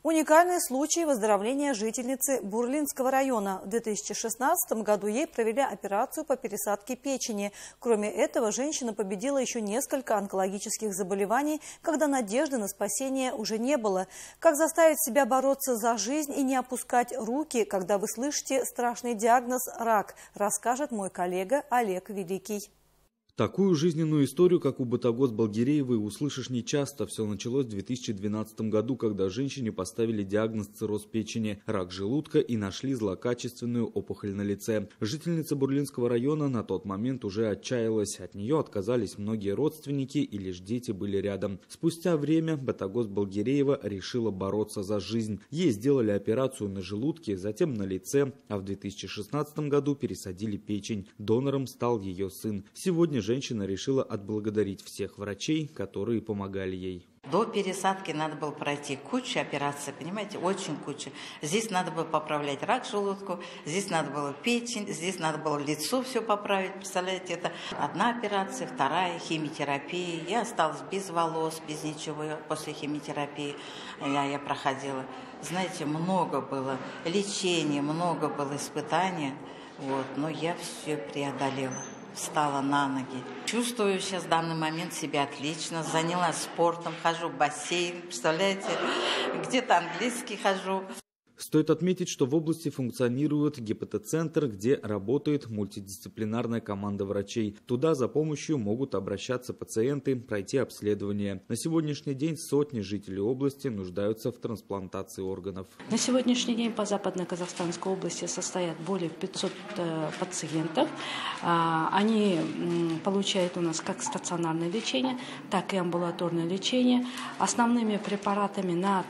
Уникальный случай выздоровления жительницы Бурлинского района. В 2016 году ей провели операцию по пересадке печени. Кроме этого, женщина победила еще несколько онкологических заболеваний, когда надежды на спасение уже не было. Как заставить себя бороться за жизнь и не опускать руки, когда вы слышите страшный диагноз «рак», расскажет мой коллега Олег Великий. Такую жизненную историю, как у Батагос Балгиреевой, услышишь нечасто. Все началось в 2012 году, когда женщине поставили диагноз цирроз печени, рак желудка и нашли злокачественную опухоль на лице. Жительница Бурлинского района на тот момент уже отчаялась. От нее отказались многие родственники и лишь дети были рядом. Спустя время Батагос Балгиреева решила бороться за жизнь. Ей сделали операцию на желудке, затем на лице, а в 2016 году пересадили печень. Донором стал ее сын. Сегодня женщина решила отблагодарить всех врачей, которые помогали ей. До пересадки надо было пройти кучу операций, понимаете, очень кучу. Здесь надо было поправлять рак желудка, здесь надо было печень, здесь надо было лицо все поправить. Представляете, это одна операция, вторая химиотерапия. Я осталась без волос, без ничего после химиотерапии. Я проходила. Знаете, много было лечения, много было испытаний, но я все преодолела. Встала на ноги. Чувствую сейчас в данный момент себя отлично. Занялась спортом, хожу в бассейн, представляете, где-то английский хожу. Стоит отметить, что в области функционирует гепатоцентр, где работает мультидисциплинарная команда врачей. Туда за помощью могут обращаться пациенты, пройти обследование. На сегодняшний день сотни жителей области нуждаются в трансплантации органов. На сегодняшний день по Западно-Казахстанской области состоят более 500 пациентов. Они получают у нас как стационарное лечение, так и амбулаторное лечение. Основными препаратами на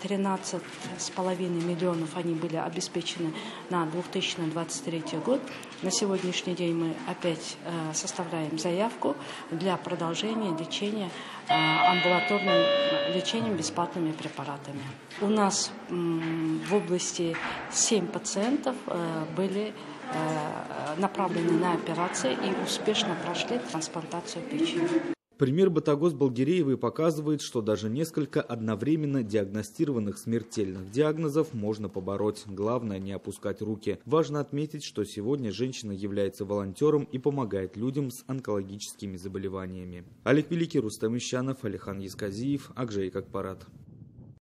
13,5 миллионов они были обеспечены на 2023 год. На сегодняшний день мы опять составляем заявку для продолжения лечения амбулаторным лечением бесплатными препаратами. У нас в области 7 пациентов были направлены на операции и успешно прошли трансплантацию печени. Пример Батагос Балгиреевой показывает, что даже несколько одновременно диагностированных смертельных диагнозов можно побороть. Главное не опускать руки. Важно отметить, что сегодня женщина является волонтером и помогает людям с онкологическими заболеваниями. Олег Великий, Рустам Ищанов, Алихан Есказиев, Акжей Акпарат.